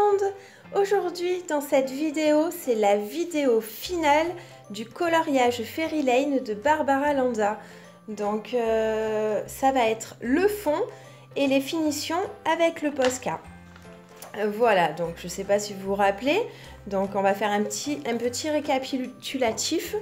monde! Aujourd'hui dans cette vidéo, c'est la vidéo finale du coloriage Fairy Lane de Barbara Landa. Donc ça va être le fond et les finitions avec le Posca. Voilà, donc je ne sais pas si vous vous rappelez, donc on va faire un petit récapitulatif.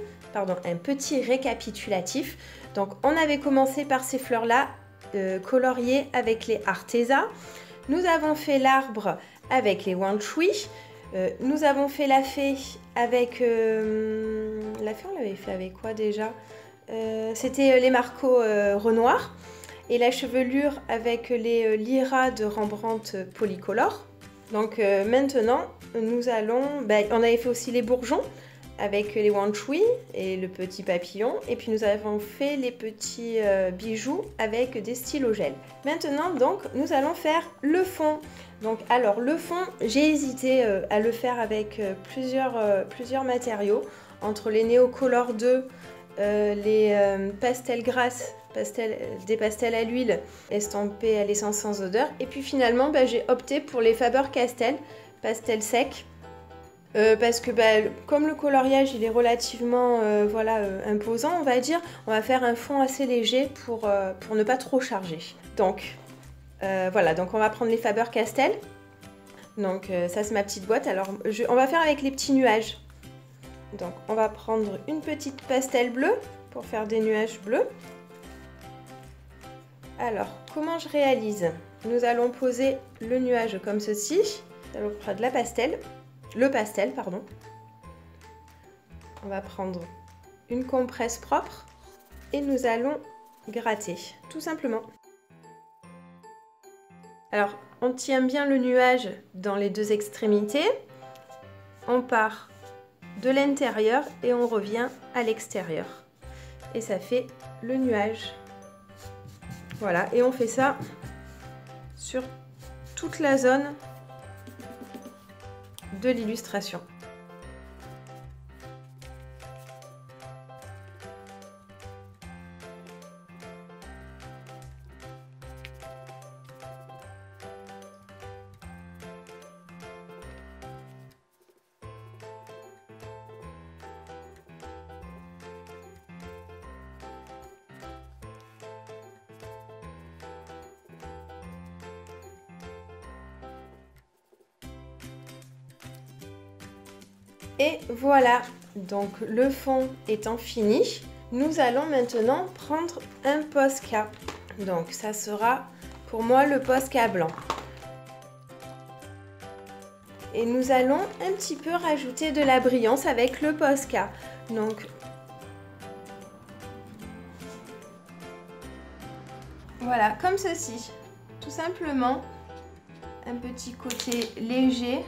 Donc on avait commencé par ces fleurs-là, coloriées avec les Arteza. Nous avons fait l'arbre avec les One Tree. Nous avons fait la fée avec... la fée, on l'avait fait avec quoi déjà? C'était les Marco Renoir. Et la chevelure avec les Lyra de Rembrandt Polycolor. Donc maintenant, nous allons... on avait fait aussi les bourgeons avec les One Tree et le petit papillon. Et puis nous avons fait les petits bijoux avec des stylos gel. Maintenant, donc, nous allons faire le fond. Donc, alors, le fond, j'ai hésité à le faire avec plusieurs matériaux. Entre les Neocolor 2, les Pastel Grasse, des pastels à l'huile estampés à l'essence sans odeur. Et puis finalement, j'ai opté pour les Faber-Castell, pastel sec. Parce que comme le coloriage il est relativement imposant, on va dire, on va faire un fond assez léger pour ne pas trop charger. Donc voilà, donc on va prendre les Faber-Castell. Donc ça c'est ma petite boîte. Alors on va faire avec les petits nuages. Donc on va prendre une petite pastel bleue pour faire des nuages bleus. Alors comment je réalise? Nous allons poser le nuage comme ceci. Nous allons prendre le pastel, pardon. On va prendre une compresse propre et nous allons gratter, tout simplement. Alors, on tient bien le nuage dans les deux extrémités. On part de l'intérieur et on revient à l'extérieur. Et ça fait le nuage. Voilà, et on fait ça sur toute la zone de l'illustration. Et voilà, donc le fond étant fini, nous allons maintenant prendre un Posca. Donc ça sera pour moi le Posca blanc. Et nous allons un petit peu rajouter de la brillance avec le Posca. Donc voilà, comme ceci. Tout simplement, un petit côté léger.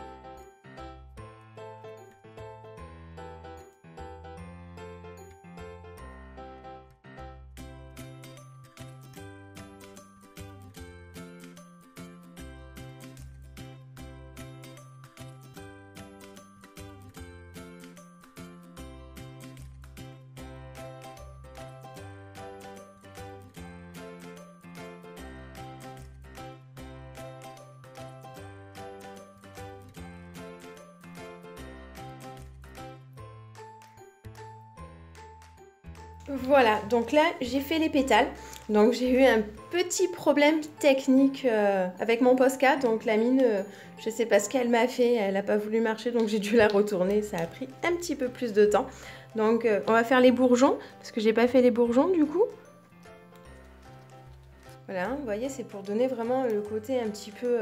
Voilà, donc là j'ai fait les pétales. Donc j'ai eu un petit problème technique avec mon Posca. Donc la mine, je sais pas ce qu'elle m'a fait, elle n'a pas voulu marcher, donc j'ai dû la retourner. Ça a pris un petit peu plus de temps. Donc on va faire les bourgeons, parce que j'ai pas fait les bourgeons du coup. Voilà, vous voyez, c'est pour donner vraiment le côté un petit peu,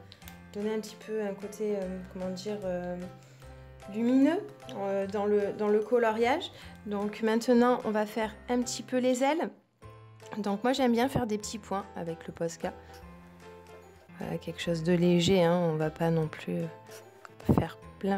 comment dire, lumineux dans le coloriage. Donc maintenant on va faire un petit peu les ailes. Donc moi j'aime bien faire des petits points avec le Posca. Voilà, quelque chose de léger, hein. On va pas non plus faire plein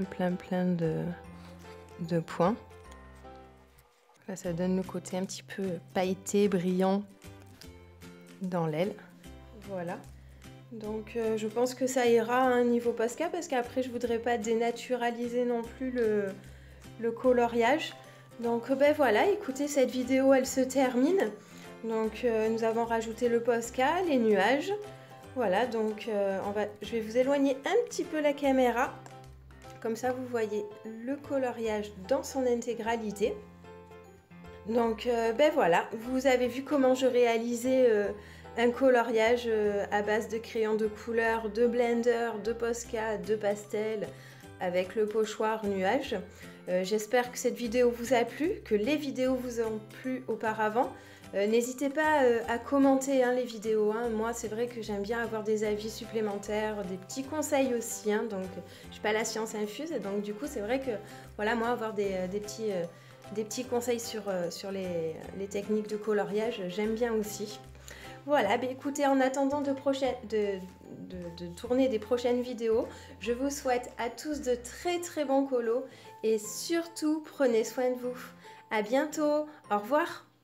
de points. Là ça donne le côté un petit peu pailleté, brillant dans l'aile. Voilà. Donc je pense que ça ira à un niveau Posca, parce qu'après je voudrais pas dénaturaliser non plus le coloriage. Donc voilà, écoutez, cette vidéo elle se termine. Donc nous avons rajouté le Posca, les nuages. Voilà, donc je vais vous éloigner un petit peu la caméra. Comme ça, vous voyez le coloriage dans son intégralité. Donc, ben voilà, vous avez vu comment je réalisais un coloriage à base de crayons de couleur, de blender, de Posca, de pastel, avec le pochoir nuage. J'espère que cette vidéo vous a plu, que les vidéos vous ont plu auparavant. N'hésitez pas à commenter les vidéos. Moi, c'est vrai que j'aime bien avoir des avis supplémentaires, des petits conseils aussi. Donc, je suis pas la science infuse. Et donc, du coup, c'est vrai que, voilà, moi, avoir des petits conseils sur les techniques de coloriage, j'aime bien aussi. Voilà, bah écoutez, en attendant de tourner des prochaines vidéos, je vous souhaite à tous de très très bons colos et surtout prenez soin de vous. À bientôt, au revoir.